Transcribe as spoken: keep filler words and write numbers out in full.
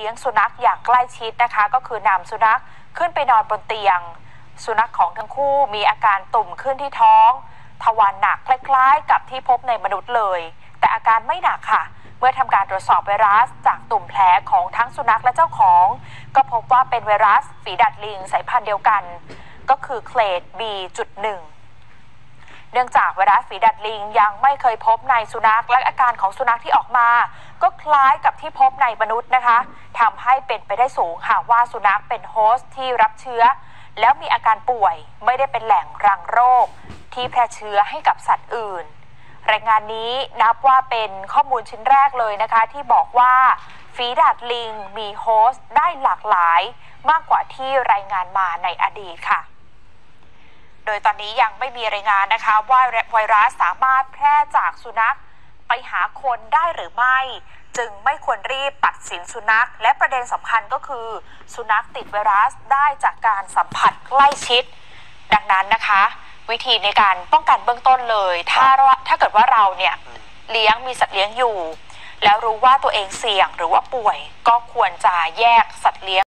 ลี้ยงสุนัขอย่างใกล้ชิดนะคะก็คือนำสุนัขขึ้นไปนอนบนเตียงสุนัขของทั้งคู่มีอาการตุ่มขึ้นที่ท้องทวารหนักคล้ายๆกับที่พบในมนุษย์เลยแต่อาการไม่หนักค่ะเมื่อทำการตรวจสอบไวรัสจากตุ่มแผลของทั้งสุนัขและเจ้าของก็พบว่าเป็นไวรัสฝีดาษลิงสายพันธุ์เดียวกันก็คือเคลด บี จุดหนึ่ง เนื่องจากไวรัสฝีดาษลิงยังไม่เคยพบในสุนัขและอาการของสุนัขที่ออกมาก็คล้ายกับที่พบในมนุษย์นะคะทำให้เป็นไปได้สูงหากว่าสุนัขเป็นโฮสต์ที่รับเชื้อแล้วมีอาการป่วยไม่ได้เป็นแหล่งรังโรคที่แพร่เชื้อให้กับสัตว์อื่นรายงานนี้นับว่าเป็นข้อมูลชิ้นแรกเลยนะคะที่บอกว่าฝีดาษลิงมีโฮสต์ได้หลากหลายมากกว่าที่รายงานมาในอดีตค่ะโดยตอนนี้ยังไม่มีรายงานนะคะว่าไวรัสสามารถแพร่จากสุนัขไปหาคนได้หรือไม่จึงไม่ควรรีบตัดสินสุนัขและประเด็นสำคัญก็คือสุนัขติดไวรัสได้จากการสัมผัสใกล้ชิดดังนั้นนะคะวิธีในการป้องกันเบื้องต้นเลยถ้าถ้าเกิดว่าเราเนี่ยเลี้ยงมีสัตว์เลี้ยงอยู่แล้วรู้ว่าตัวเองเสี่ยงหรือว่าป่วยก็ควรจะแยกสัตว์เลี้ยง